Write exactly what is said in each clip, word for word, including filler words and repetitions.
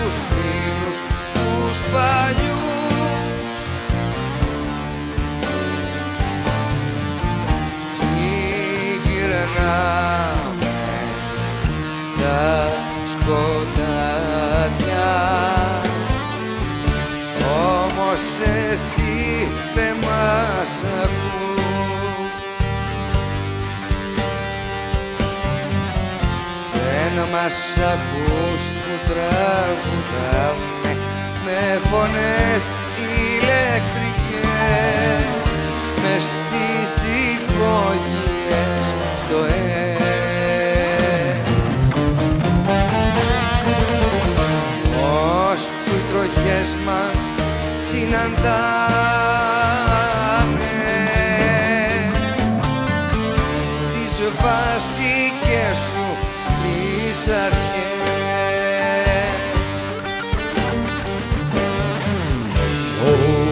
τους φίλους τους παλιούς κι γυρνάμε στα σκοτάδια, όμως εσύ δεν μας ακούς. Δεν μας ακούς που τραγουδάμε με φωνές ηλεκτρικές μες στις υπόγειες στο ΕΣ. Ως που οι τροχές μας συναντάνε τις βασικές σου τις αρχές. Ο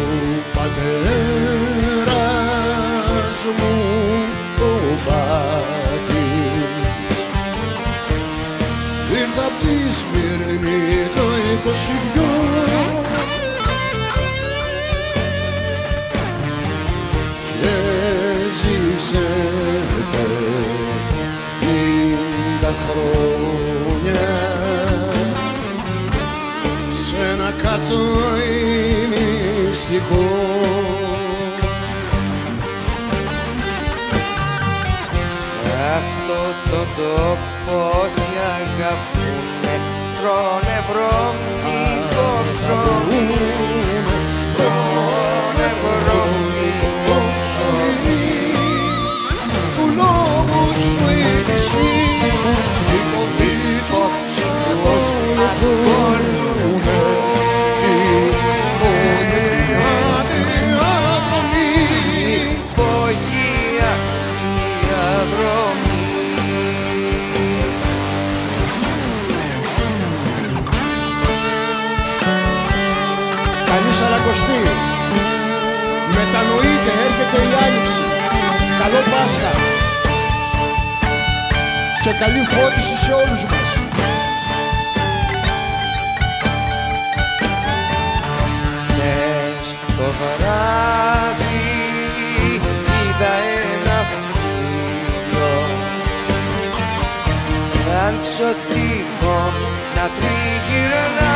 πατέρας μου ο Μπάτης ήρθε απ' τη Σμύρνη το είκοσι δυο και ζήσε πενήντα χρόνια σ' ένα κάτω ημιστικό. Σ' αυτό το τόπο όσοι αγαπούνε τρώνε βρώμικο ψωμί, τρώνε βρώμικο ψωμί. Του λόγου σου η πιστή κι υποδίτως Πώς ακολουθούν υπόγεια διαδρομή. Καλή Σαρακοστή, μετανοείτε, έρχεται η Άνοιξη. Καλό Πάσχα και καλή φώτιση σε όλους μας. Χτες το βράδυ είδα ένα φίλο σαν ξωτικό να τριγυρνά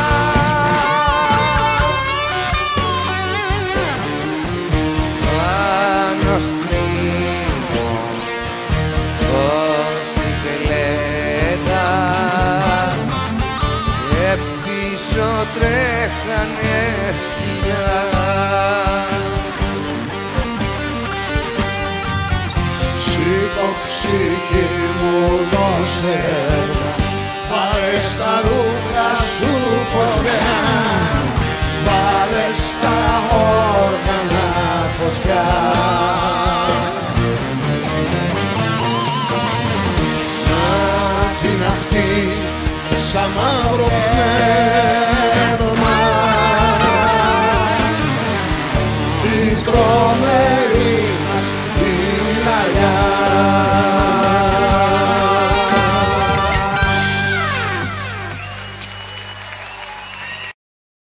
πάνω σπίτι μποσικλέτα και πίσω τρέχανε σκυλιά. Σήκω ψυχή μου δώσε, πάρε στα ρούχα σου